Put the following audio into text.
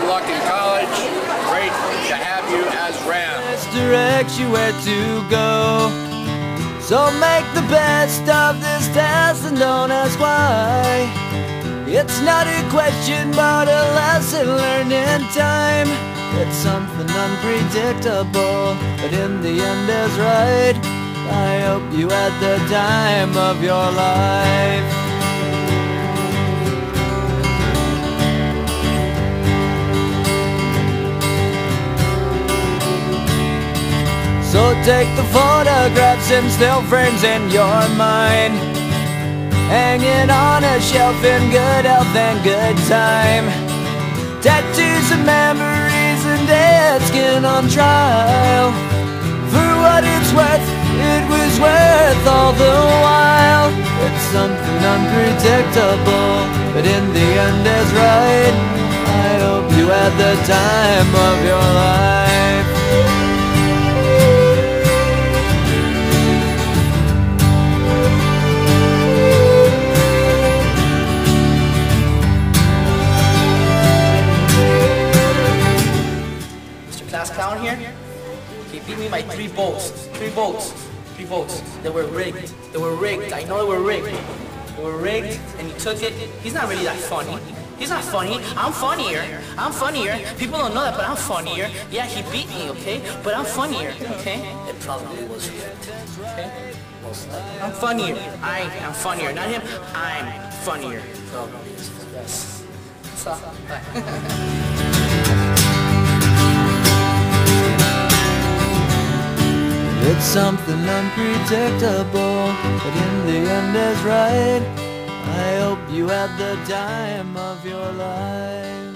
luck in college. Great to have you as Ram. This directs you where to go. So make the best of this test and don't ask why. It's not a question but a lesson learned in time. It's something unpredictable, but in the end is right. I hope you had the time of your life. So take the photographs and still frames in your mind, hanging on a shelf in good health and good time. Tattoos and memories and dead skin on trial. For what it's worth, it was worth all the while. It's something unpredictable, but in the end is right. I hope you had the time of your life. Class clown here, he beat me by 3 votes. 3 votes. 3 votes. They were rigged. They were rigged. I know they were rigged. They were rigged, and he took it. He's not really that funny. He's not funny. I'm funnier. I'm funnier. People don't know that, but I'm funnier. Yeah, he beat me, okay? But I'm funnier, okay? It probably was rigged, okay? I'm funnier. I am funnier. Not him. I'm funnier. Probably is. Yes. So, bye. It's something unpredictable, but in the end is right. I hope you had the time of your life.